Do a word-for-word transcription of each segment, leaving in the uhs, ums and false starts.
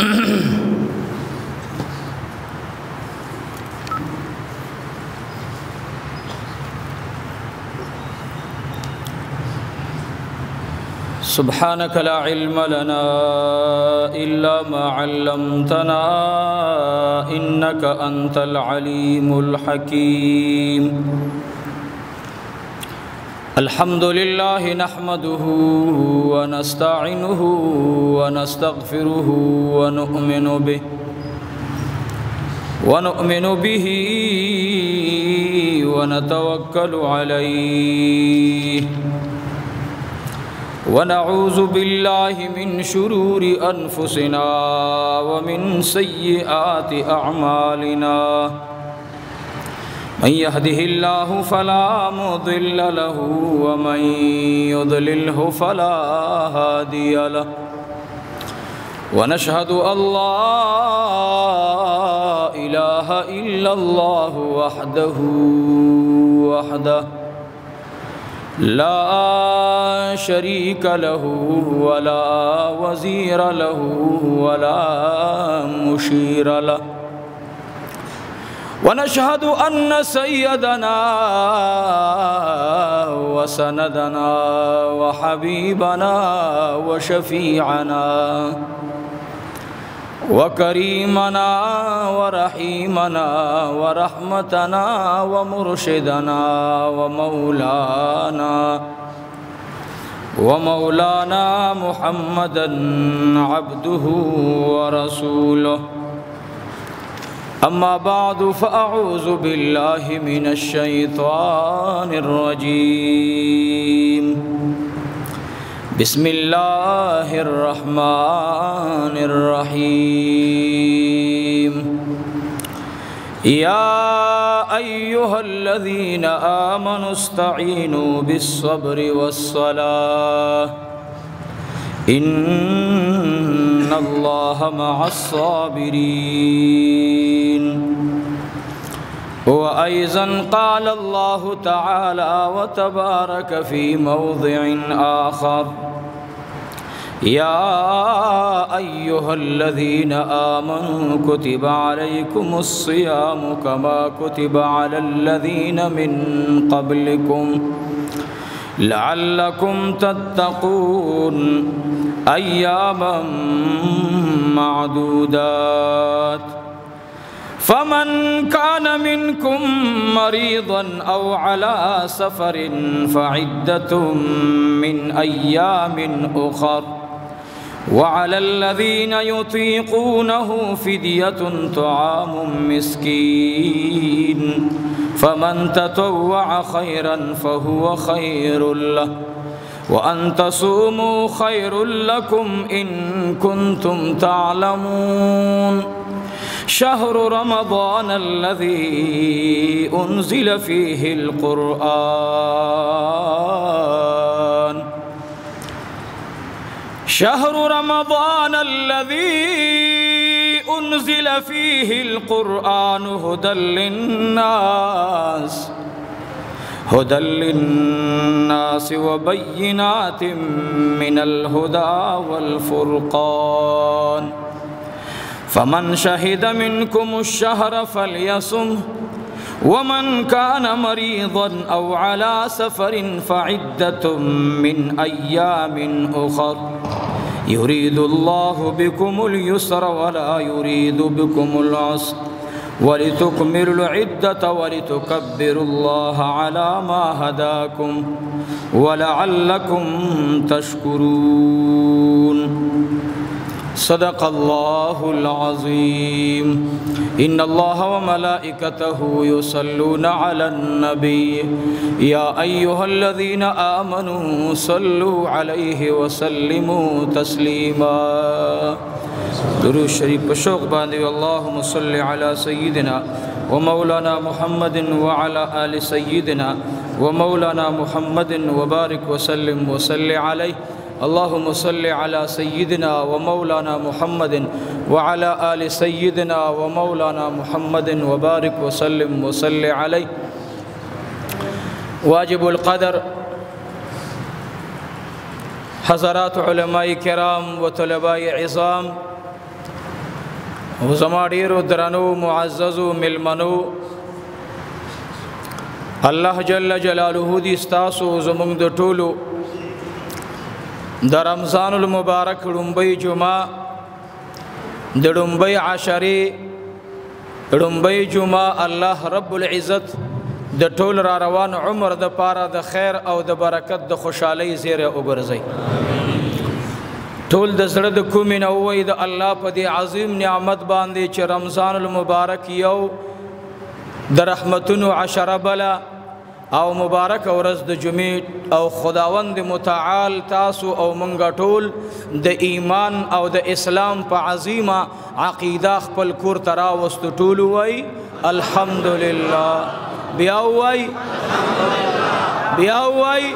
سبحانك لا علم لنا إلا ما علمتنا إنك أنت العليم الحكيم الحمد لله نحمده ونستعينه ونستغفره ونؤمن به ونؤمن به ونتوكل عليه ونعوذ بالله من شرور أنفسنا ومن سيئات أعمالنا من يهده الله فلا مضل له ومن يضلله فلا هادي له ونشهد أن لا إله إلا الله وحده وحده لا شريك له ولا وزير له ولا مشير له ونشهد أن سيدنا وسندنا وحبيبنا وشفيعنا وكريمنا ورحيمنا ورحمتنا ومرشدنا ومولانا ومولانا محمدا عبده ورسوله أما بعد فأعوذ بالله من الشيطان الرجيم بسم الله الرحمن الرحيم يا أيها الذين آمنوا استعينوا بالصبر والصلاة إن الله مع الصابرين وأيضا قال الله تعالى وتبارك في موضع آخر يا أيها الذين آمنوا كتب عليكم الصيام كما كتب على الذين من قبلكم لعلكم تتقون أياما معدودات فمن كان منكم مريضا أو على سفر فعدة من أيام أخر وعلى الذين يطيقونه فدية طعام مسكين فمن تطوع خيرا فهو خير له وأن تصوموا خير لكم إن كنتم تعلمون شهر رمضان الذي أنزل فيه القرآن شهر رمضان الذي أنزل فيه القرآن هدى للناس هدى للناس وبينات من الهدى والفرقان فمن شهد منكم الشهر فليصم ومن كان مريضا أو على سفر فعدة من أيام أخر يريد الله بكم اليسر ولا يريد بكم العسر ولتكملوا العدة ولتكبروا الله على ما هداكم ولعلكم تشكرون صدق الله العظيم إن الله وملائكته يصلون على النبي يا أيها الذين آمنوا صلوا عليه وسلموا تسليما درود شریف پر شوق باندې اللهم صل على سيدنا ومولانا محمد وعلى آل سيدنا ومولانا محمد وبارك وسلم وصل عليه اللهم صل على سيدنا ومولانا محمد وعلى آل سيدنا ومولانا محمد وبارك وسلم وصل عليه واجب القدر حضرات علماء کرام و طلباء عظام او زما ډیرو درنو معززو ملمنو الله جل جلاله دې ستاسو زمونږ د ټولو د رمضان المبارک لومبۍ جمعه د لومبۍ عشرې لومبۍ جمعه الله رب العزت د ټول را روان عمر د پاره د خیر او د برکت د خوشحالۍ زیری وګرځي ټول د زړه د کومې نه ووایي د الله په دې عظیم نعمت باندې چې رمضان المبارک یو د رحمتونو عشره بله او مبارک ورځ د جمعې او خداوند متعال تاسو او منګه ټول د ایمان او د اسلام په عظیمه عقیده خپل کور ته راوستو ټول وایي الحمدلله بیا وایي بیا وایي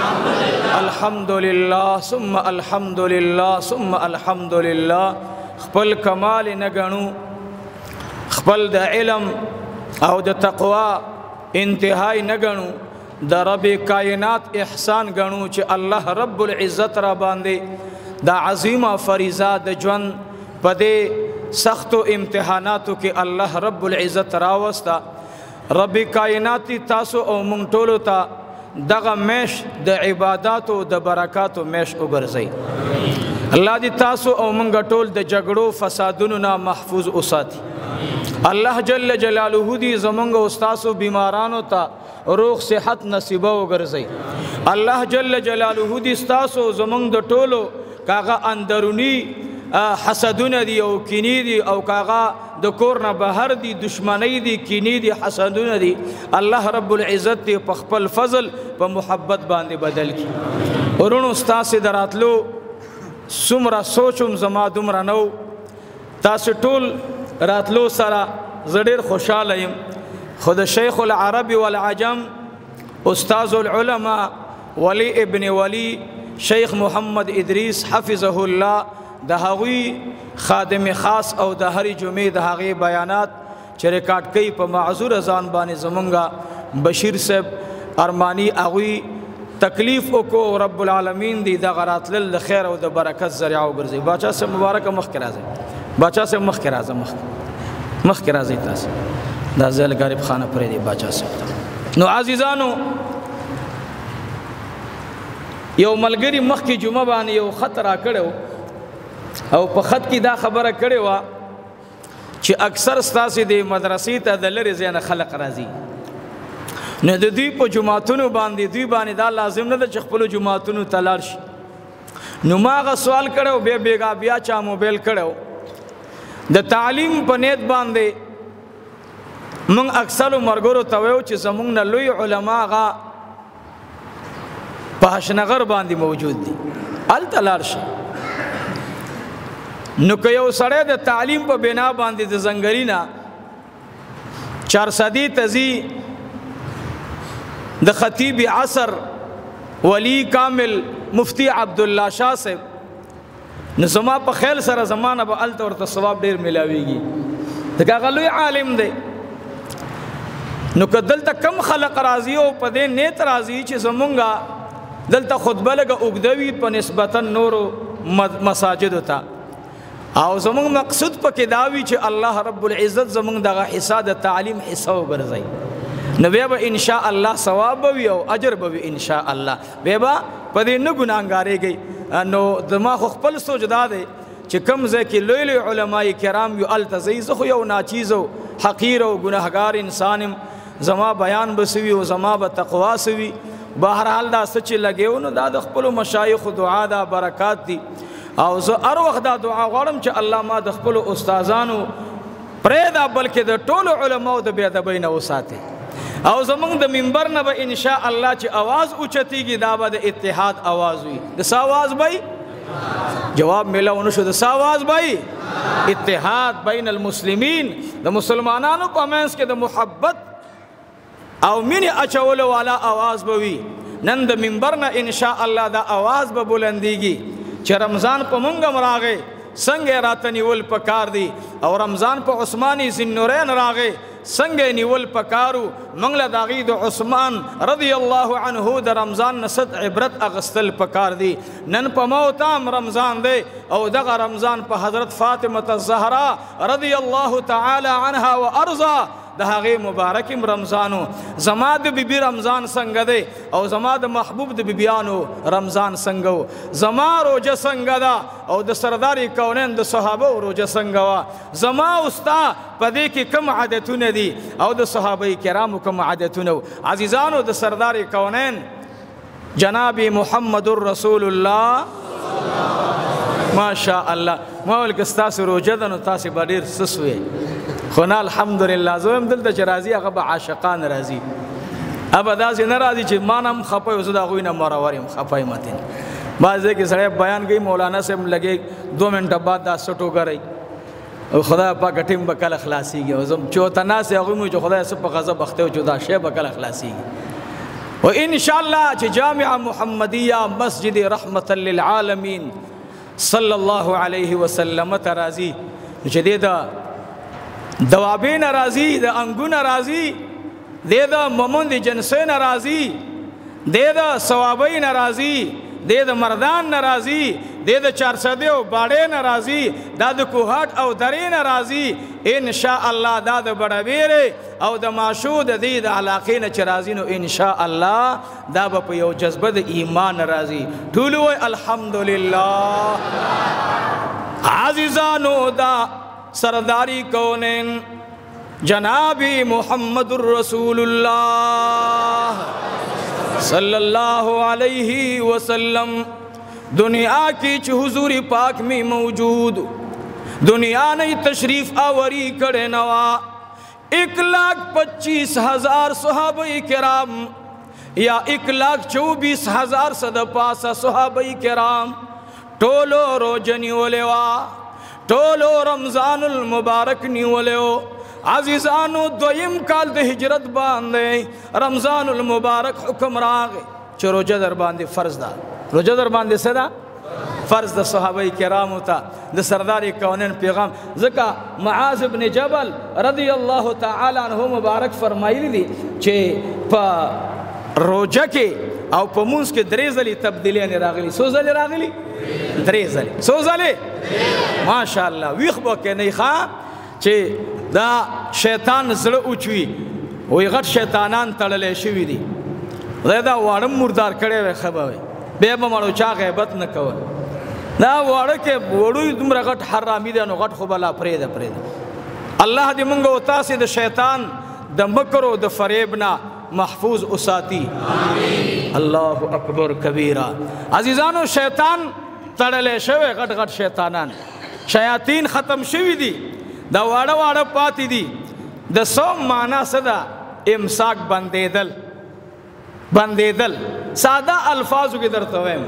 الحمدلله ثم الحمدلله ثم الحمدلله خپل کمال نه ګڼو خپل د علم او د تقوا انتهای نه ګڼو د رب کائنات احسان ګڼو چې الله رب العزت را باندې د عظیمه فریضه د ژوند په دې سختو امتحاناتو کې الله رب العزت راوسته رب کائنات تاسو او مونږ ټولو ته دغه میش د عباداتو د برکاتو میش وګرځي الله دې تاسو او مونږ ټول د جګړو فسادونو نه محفوظ وساتي الله جل جلاله دې زمونږ استادو بیمارانو ته روغ صحت نصیب وګرځي الله جل جلاله دې تاسو زمونږ د ټولو کاغه اندرونی حسدونه دي او کینې دي او کاغه د کور نه بهر دي دشمنی دي کینې دي حسدونه دي الله رب العزت دې په خپل فضل په محبت باندې بدل کړي ورونو تاسو دراتلو څومره سوچم زما دومره نو تاسو ټول راتلو سره زړه خوشاله يم خود شیخ العرب والعجم استاذ العلماء ولی ابن ولی شیخ محمد ادریس حفظه الله د هغوی خادم خاص او د هری جمعې د هغې بیانات چې ریکارډ کوي په معذور ځان باندې زمونږه بشیر صاحب ارمانی هغوی تکلیف وکړو رب العالمین دې دغه راتلل د خیر او د برکت ذریعه وګرځي باچا صاحب مبارکه مخکې راځئ باچا صاحب مخکې راځه مخکې مخکې راځئ تاسو دا زل غریب خانه پرې دی باچا صاحب نو عزیزانو یو ملګری مخکې جمعه باندې یو خط را کړو او په خط کې دا خبره کړې وه چې اکثر ستاسې د مدرسې ته د لرې ځای نه خلق راځي نو د دوی په جماعتونو باندې دوی باندې دا لازم نه ده چې خپلو جماعتونو ته لاړ شي نو ما هغه سوال کړی بیا بیګا بیا چا موبایل کړی د تعلیم په نیت باندې موږ اکثرو ملګرو ته وایو چې زموږ نه لوی علما هغه په حشنغر باندې موجود دي هلته لاړ شي نو که یو سړی د تعلیم په بنا باندې د زنګري نه چارصدي ته ځي د خطیب عصر ولی کامل مفتی عبدالله شاه صاحب نو زما په خیل سره زمانه به هلته ورته ثواب ډېر میلاویږي ځکه هغه لوی عالم دی نو که دلته کم خلق راځي او په دې نیت راځي چې زمونږه دلته خطبه لږه اوږده وي په نسبتا نورو مساجدو ته او زمونږ مقصود پکې دا وي چې الله رب العزت زمونږ دغه حصه د تعلیم حصه وګرځي نو بیا به انشاء الله ثواب به وي او اجر به وي انشاء الله بیا به په دې نه ګناهګارېږئ نو زما خو خپل سوچ دا دی چې کوم ځای کې لوی لوی علماء کرام یو هلته ځئ زه خو یو ناچیز او حقیر او ګناهګار انسان یم زما بیان به سوي او زما به تقوا سوي بهرحال دا څه چې لګیو نو دا د خپلو مشایخو دعا دا برکات دي او زه هر وخت دا دعا غواړم چې الله ما د خپلو استادانو پرېږده بلکې د ټولو علماو د بې ادبۍ نه وساتي او زمونږ د منبر نه به انشاء الله چې اواز اوچتیږي دا به د اتحاد اواز وي د څه اواز به جواب میلاو نشو د څه اواز به اتحاد بین المسلمین د مسلمانانو په منځ کې د محبت او مینې اچولو والا اواز به وي نن د منبر نه انشاء الله دا اواز به بلندیږي چې رمضان په مونږ هم راغی څنګه راته نیول پکار دی او رمضان په عثماني ذی النورین راغی څنګه نیول پکارو موږ له د هغې د عثمان رضی الله عنه د رمضان نه ست عبرت اخیستل پکار دی. نن په موت هم رمضان دی او دغه رمضان په حضرت فاطمه الزهرا رضی الله تعالی عنها و ارضا د هغې مبارکم رمضانو. زما د بیبي رمضان څنګه دی او زما د محبوب د بیبیانو رمضان څنګه و. زما روجه څنګه ده او د سردار کونین د صحابه روجه څنګه وه. زما او ستا په دې کې کوم عادتونه دي او د صحابه کرامو کوم عادتونه و. عزیزانو د سردار کونین جناب محمد رسول الله ماشاء الله. ما ویل که ستاسې روجه ده نو تاسې به ډېر سس وی، خو نه الحمدلله زه هم دلته چې راځي هغه به عاشقان راځي، هغه داسې نه راځي چې ما نه هم خفه یم زه د هغوی نه مرور یم خفه یم اتین. بعض ځای کې سړی بیان کوي مولانا صاحب لګې دو منټه بعد دا سټو کوي او خدای پاک ټیم به کله خلاصېږي او زه چې ورته ناست یې هغوی مو چې خدای څه په غضب اخته و چې دا شی به کله خلاصېږي. و انشاءالله چې جامعه محمدیه مسجد رحمة للعالمین صلی الله علیه وسلم ته راځي چې دې د دوابین راضی د انګون راضی د د مومن د جنسین راضی د د ثوابین راضی د د مردان راضی د د چارسده او باړې راضی د د کوهات او درین راضی ان شاء الله د د بڑویره او د ماشود د د علاقې نه چې راضی نو ان شاء الله دا په یو جذبه د ایمان راضی. ټول وای الحمدلله. عزیزانو دا سرداری کونین جناب محمد رسول اللہ صلی اللہ علیہ وسلم دنیا کی چھ حضور پاک میں موجود دنیا نے تشریف آوری کڑے نوا ایک لاکھ پچیس ہزار صحابہ کرام یا ایک لاکھ چوبیس ہزار صد پاسا صحابہ کرام ٹولو روجنی ولیوا ټولو رمضان المبارک نیولیو. عزیزانو دویم کال د هجرت باندې رمضان المبارک حکم راغی چې روجه در باندې فرض ده. روجه در باندې څه ده؟ فرض د صحابه کرامو ته د سردار کونین پیغام. ځکه معاذ بن جبل رضی الله تعالی عنه مبارک فرمایلی دي چې په روجه کې او په مونځ کې درې ځلې تبدیلیانې راغلي. څو ځلې راغلي؟ درې ځلې. څو ځلې؟ ماشاءالله. ویښ به کې نه ښه چې دا شیطان زړه اوچوي وایي غټ شیطانان تړلی شوي دي خدای دا واړه مردار کړی وی ښه به وی بیا به مړو چا غیبت نه کوه. دا واړه کې وړوی دومره غټ حرامي دی نو غټ خو به لا پرېږده پرېږده. الله دې مونږ او تاسې د شیطان د مکر او د فریب نه محفوظ اساتی. الله اکبر کبیره. عزیزانو شیطان تړلی شوی غټ غټ شیطانان شیاطین ختم شوي دي دا واړه واړه پاتې دي. د صوم معنا څه ده؟ امساک بندېدل بندېدل. ساده الفاظو کې درته وایم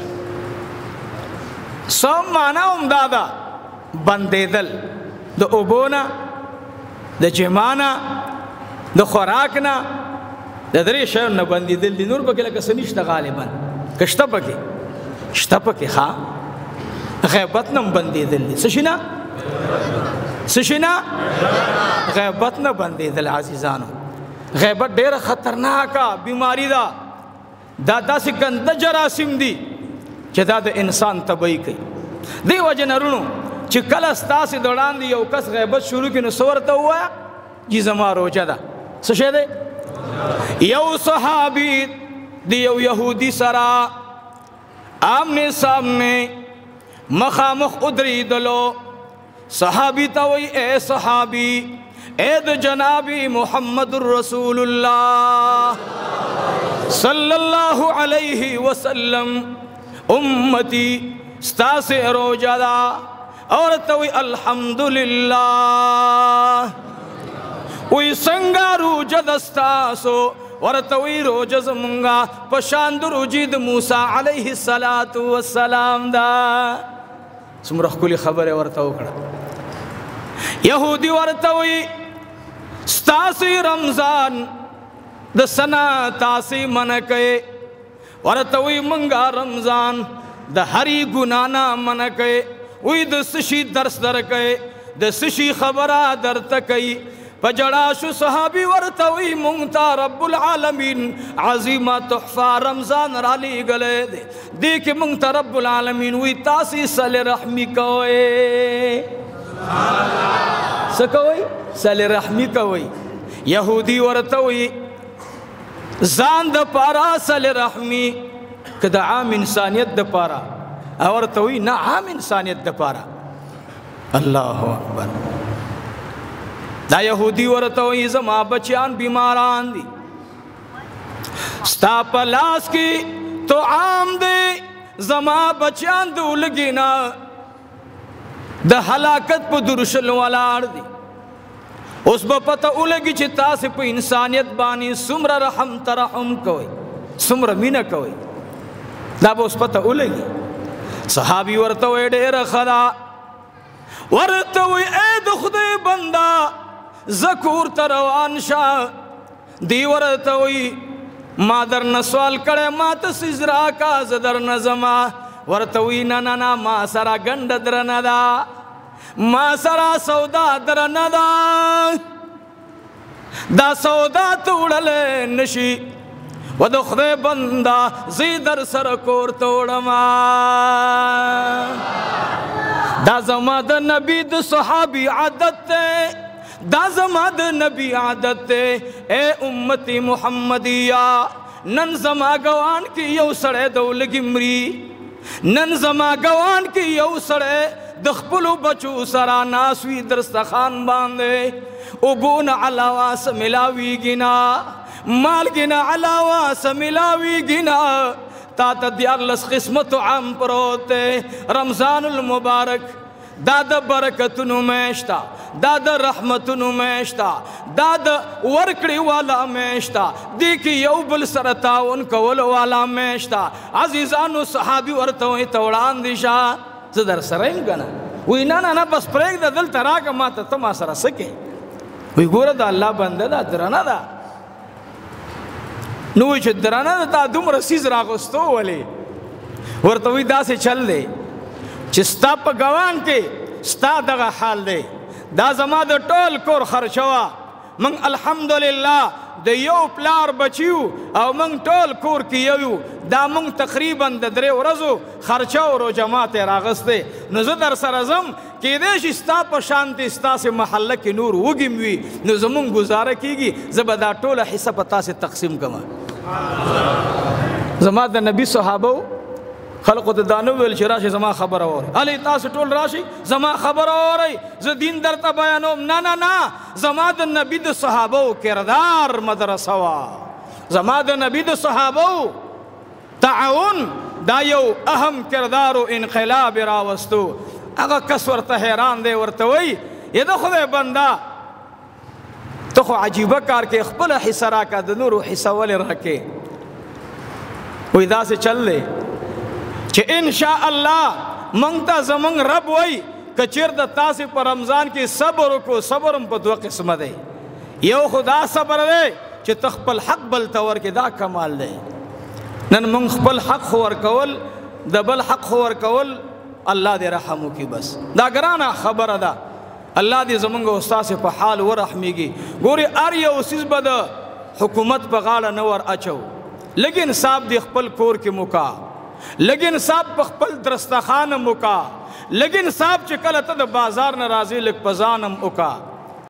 صوم معنا هم دا ده بندېدل د اوبو نه د جما نه د خوراک نه د درې شیانو نه بندېدل دي. نور پکې لکه څه نشته غالبا که شته پکې شته پکې ښه غیبت نه هم بندېدل دي. څه شي نه؟ څه شي نه؟ غیبت نه بندېدل. عزیزانو غیبت ډېره خطرناکه بیماری ده. دا داسې ګنده جراثیم دي چې دا د انسان تباهي کوي. دې وجې نه رونو چې کله ستاسې د وړاندې یو کس غیبت شروع کړي نو څه ورته ووایه چې زما روجه ده. څه شی دی؟ یو صحابي د یو یهودي سره آمنے سامنے مخامخ ادریدلو. صحابی تا وی اے صحابی اے د جنابی محمد رسول اللہ صلی اللہ علیہ وسلم امتی ستا سے روجہ دا اور تا وی الحمدللہ وی سنگا روجہ دستاسو ورتوی روجه زمونگا پشاند روجی د موسی علیہ السلام دا. څومره ښکلې خبره ورته وکړه. یهودي ورته وی ستاسې رمضان د سنا تاسې منع کوي. ورته وی منګه رمضان د هرې ګناه نه منع کوي. وی د څه شي درس درکوي د څه شي خبره درته کوي پجڑا شو صحابی ورتوی مونتا رب العالمین عظیمہ تحفہ رمضان رالی گلے دے دیکھ مونتا رب العالمین وی تاسی صلی رحمی کوئے سکوئی صلی رحمی کوئی یہودی ورتوی زان دا پارا صلی رحمی کہ دا عام انسانیت دا پارا ورتوی نا عام انسانیت دا پارا اللہ اکبر دا یہودی ورتوی زما بچیان بیماران دی ستا پلاس کی تو عام دے زما بچیان دو لگینا دا حلاکت پا درشل والار دی اس با پتا اولگی چی تاسی پا انسانیت بانی سمر رحم ترحم کوئی سمر مینہ کوئی دا با اس پتا اولگی صحابی ورتوی دیر خدا ورتوی اے دخد بندہ زکور تروان شاہ دی ورتوی ما در نسوال کڑے ما تسزرا کا زدر نظما ورتوی نا نا نا ما سرا گنڈ در ندا ما سرا سودا در ندا دا سودا توڑلے نشی و دخد بندہ زی در سر کور توڑما دا زما دا نبی دا صحابی عادت تے دا زما دا نبی عادت تے اے امتی محمدیہ نن زما گوان کی یو سڑے دولگی مری نن زما گوان کی یو سڑے دخپلو بچو سرا ناسوی درستخان باندے اوبون علاوہ سملاوی گنا مال گنا علاوہ سملاوی گنا تا تا دیار لس قسمت عام پروتے رمضان المبارک دادا برکتنو میشتا دادا رحمتنو میشتا دادا ورکڑی والا میشتا دیکھی یو بل سرطاون کول والا میشتا عزیزانو صحابی ورطوئی توڑان دیشا زدر سرائن گنا وی نا نا نا بس پریک دا دل تراکا ماتا تما سر سکے وی گورا دا اللہ بندہ دا درانا دا نوی چھ درانا دا تا دم رسیز راگستو ولی ورطوئی دا سے چل دے چھ ستا پا گوان کے ستا دغا حال دے دا زما دا ٹول کور خرچوا منگ الحمدللہ دا یو پلار بچیو او منگ ٹول کور کی یو دا منگ تقریباً دا درے ورزو خرچاو رو جماعت راغستے نزو در سرزم کی دیش استا پا شانتی استا سے محلہ کی نور وگیم وی نزو منگ گزارہ کی گی زبا دا ٹول حصہ پتا سے تقسیم کما زما دا نبی صحابو خلقو دا دانو ویل چی راشی زما خبر آوری علی تاس ٹول راشی زما خبر آوری ز دین در تا بیانوم نا نا نا زما دا نبی دا صحابو کردار مدرسوا زما دا نبی دا صحابو تعاون دا یو اہم کردارو انقلاب راوستو اگا کس ورطا حیران دے ورطوئی یہ دا خود بندہ تو خو عجیبہ کار کے اخبر حصہ راکا دنورو حصہ والی راکے وی دا سے چل لے کہ انشاءاللہ منگتا زمنگ رب وی کچر دا تاسی پر رمضان کی صبر کو صبرم پا دو قسم دے یو خدا صبر دے کہ تخپل حق بلتور کے دا کمال دے نن منگ خپل حق خور کول دا بل حق خور کول اللہ دے رحمو کی بس دا گرانا خبر دا اللہ دے زمنگ استاس پا حال ورحمی گی گوری آریا اسیز با دا حکومت پا غالا نور اچو لیکن صاحب دی خپل کور کی مکا لیکن صاحب پا خپل درستخان مکا لیکن صاحب چکل تا دا بازار نرازی لک پزانم اکا